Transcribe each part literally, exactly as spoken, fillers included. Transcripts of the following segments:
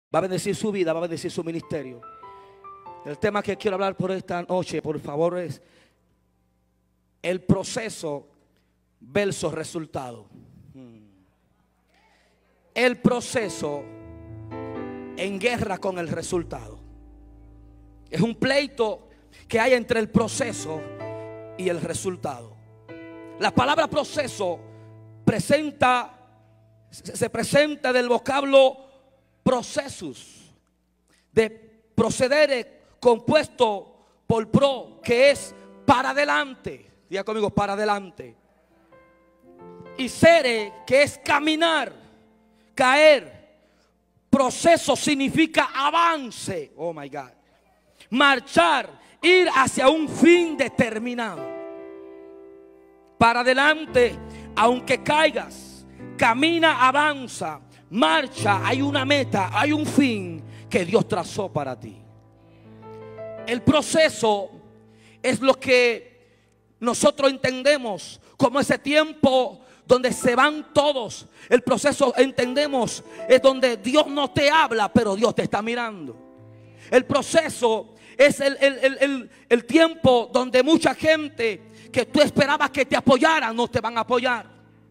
Va a bendecir su vida, va a bendecir su ministerio. El tema que quiero hablar por esta noche, por favor, es el proceso versus resultado. El proceso en guerra con el resultado. Es un pleito que hay entre el proceso y el resultado. La palabra proceso presenta, se presenta del vocablo procesus, de proceder compuesto por pro, que es para adelante. Diga conmigo, para adelante. Y sere, que es caminar, caer. Proceso significa avance. Oh my God. Marchar, ir hacia un fin determinado. Para adelante, aunque caigas, camina, avanza, marcha. Hay una meta, hay un fin que Dios trazó para ti. El proceso es lo que nosotros entendemos como ese tiempo donde se van todos. El proceso, entendemos, es donde Dios no te habla, pero Dios te está mirando. El proceso es el, el, el, el, el tiempo donde mucha gente que tú esperabas que te apoyaran, no te van a apoyar.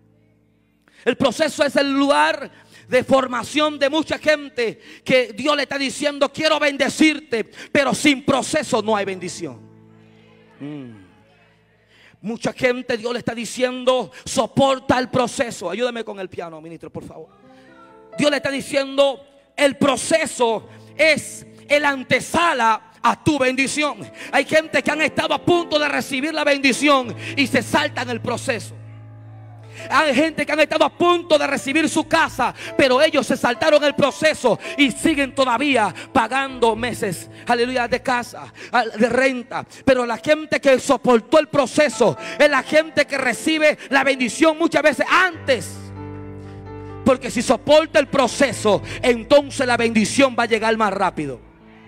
El proceso es el lugar de formación de mucha gente que Dios le está diciendo: quiero bendecirte, pero sin proceso no hay bendición. Mm. Mucha gente Dios le está diciendo: soporta el proceso. Ayúdame con el piano, ministro, por favor. Dios le está diciendo: el proceso es el antesala a tu bendición. Hay gente que han estado a punto de recibir la bendición y se saltan el proceso. Hay gente que han estado a punto de recibir su casa, pero ellos se saltaron el proceso y siguen todavía pagando meses, aleluya, de casa, de renta. Pero la gente que soportó el proceso es la gente que recibe la bendición muchas veces antes. Porque si soporta el proceso, entonces la bendición va a llegar más rápido.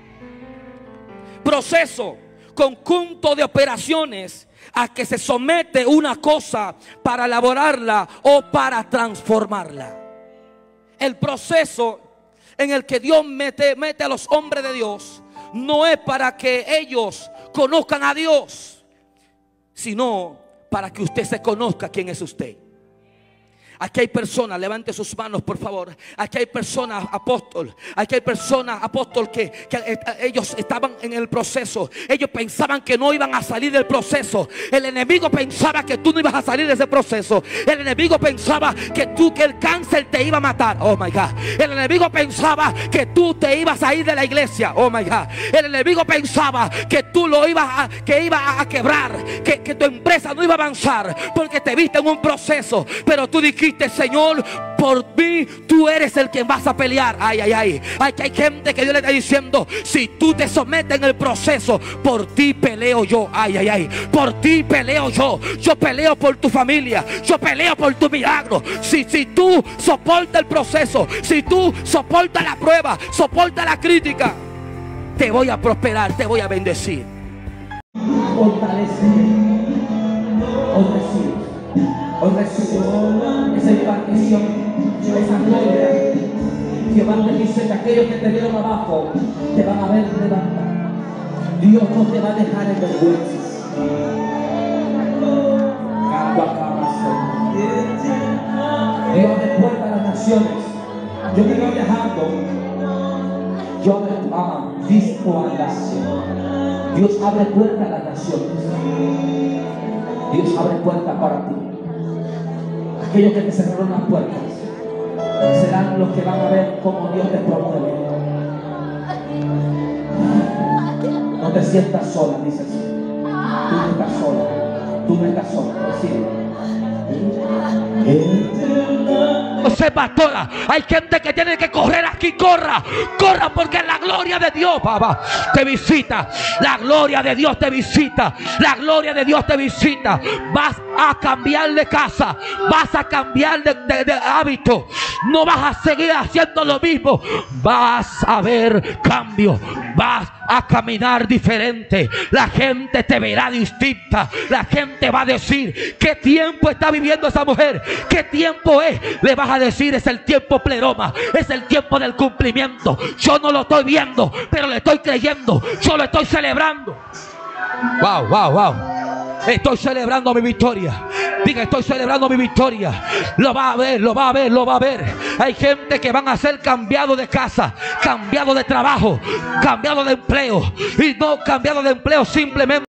Proceso, conjunto de operaciones a que se somete una cosa para elaborarla o para transformarla. El proceso en el que Dios mete, mete a los hombres de Dios no es para que ellos conozcan a Dios, sino para que usted se conozca quién es usted. Aquí hay personas, levante sus manos por favor. Aquí hay personas, apóstol. Aquí hay personas, apóstol, que, que ellos estaban en el proceso. Ellos pensaban que no iban a salir del proceso. El enemigo pensaba que tú no ibas a salir de ese proceso. El enemigo pensaba que tú, que el cáncer te iba a matar. Oh my God. El enemigo pensaba que tú te ibas a ir de la iglesia. Oh my God. El enemigo pensaba que tú lo ibas a, que iba a quebrar, que, que tu empresa no iba a avanzar porque te viste en un proceso. Pero tú dijiste: Señor, por mí tú eres el que vas a pelear. Ay, ay, ay. Aquí hay gente que Dios le está diciendo: si tú te sometes en el proceso, por ti peleo yo. Ay, ay, ay. Por ti peleo yo. Yo peleo por tu familia. Yo peleo por tu milagro. Si, si tú soportas el proceso, si tú soportas la prueba, soportas la crítica, te voy a prosperar, te voy a bendecir. Fortalece. Hoy recibe. Hoy recibe esa impartición, esa gloria. Jehová te dice que aquellos que te vieron abajo te van a ver levantar. Dios no te va a dejar en vergüenzas. Dios abre puertas a las naciones. Yo que iba viajando, yo abre ah, visto a la Dios abre puertas a las naciones. Dios abre puertas para ti. Aquellos que te cerraron las puertas serán los que van a ver cómo Dios te promueve. No te sientas sola, dices. Tú no estás sola. Tú no estás sola. Recibe. No se pastora. Hay gente que tiene que correr aquí. Corra, corra, porque la gloria de Dios, papá, te visita. La gloria de Dios te visita. La gloria de Dios te visita. Vas a cambiar de casa, vas a cambiar de, de, de hábito, no vas a seguir haciendo lo mismo, vas a ver cambio, vas a caminar diferente, la gente te verá distinta, la gente va a decir: ¿qué tiempo está viviendo esa mujer? ¿Qué tiempo es? Le vas a decir: es el tiempo pleroma, es el tiempo del cumplimiento. Yo no lo estoy viendo, pero le estoy creyendo, yo lo estoy celebrando. Wow, wow, wow. Estoy celebrando mi victoria. Diga: estoy celebrando mi victoria. Lo va a ver, lo va a ver, lo va a ver. Hay gente que van a ser cambiados de casa, cambiados de trabajo, cambiados de empleo. Y no cambiados de empleo simplemente